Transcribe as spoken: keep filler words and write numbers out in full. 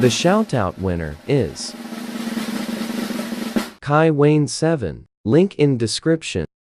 The shoutout winner is Kai Wayne seven. Link in description.